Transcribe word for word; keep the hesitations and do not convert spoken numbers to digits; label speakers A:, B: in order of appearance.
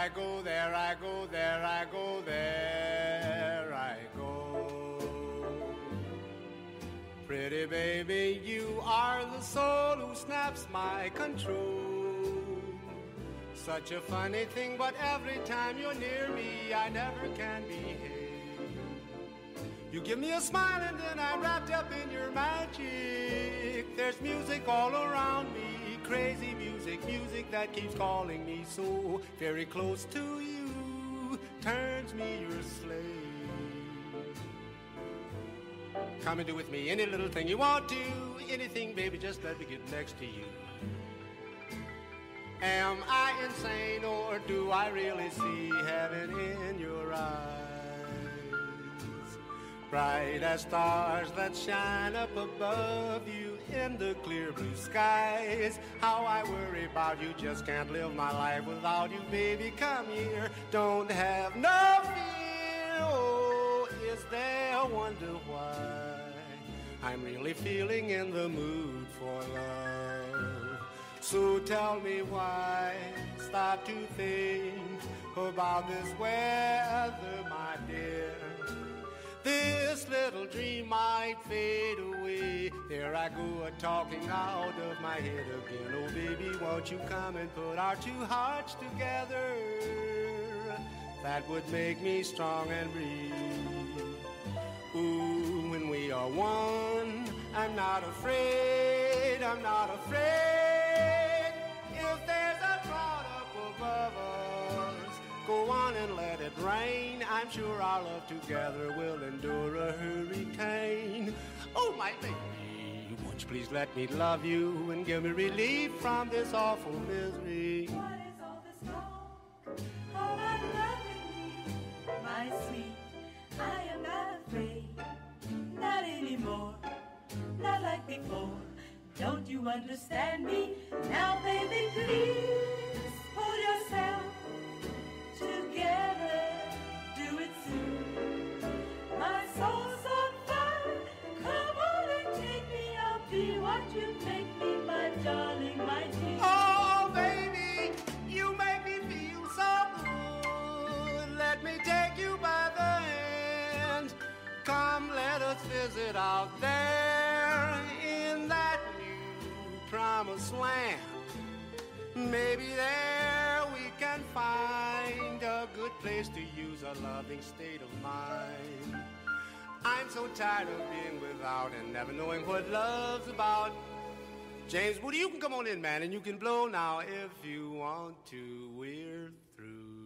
A: I go, there I go, there I go, there I go. Pretty baby, you are the soul who snaps my control. Such a funny thing, but every time you're near me, I never can behave. You give me a smile and then I'm wrapped up in your magic. There's music all around me, crazy music, music that keeps calling me so very close to you, turns me your slave. Come and do with me any little thing you want to, anything, baby, just let me get next to you. Am I insane or do I really see heaven in your eyes? Bright as stars that shine up above you in the clear blue skies. How I worry about you, just can't live my life without you, baby, come here. Don't have no fear, oh, is there a wonder why I'm really feeling in the mood for love? So tell me why, stop to think about this weather, my dear. This little dream might fade away. There I go a-talking out of my head again. Oh, baby, won't you come and put our two hearts together? That would make me strong and breathe. Ooh, when we are one, I'm not afraid, I'm not afraid. If there's a cloud up above us, go on and let it rain. I'm sure our love together will endure a hurricane. Oh, my baby, won't you please let me love you and give me relief from this awful misery?
B: What is all this talk about loving me, my sweet? I am not afraid, not anymore, not like before. Don't you understand me? Now, baby, please pull yourself together, do it soon. My soul's on fire, come on and take me. I'll be what you make me, my darling, my dear.
A: Oh, baby, you make me feel so good. Let me take you by the hand. Come, let us visit out there in that new promised land. Maybe there we can find a good place to use a loving state of mind. I'm so tired of being without and never knowing what love's about. James Woody, you can come on in, man, and you can blow now if you want to. We're through.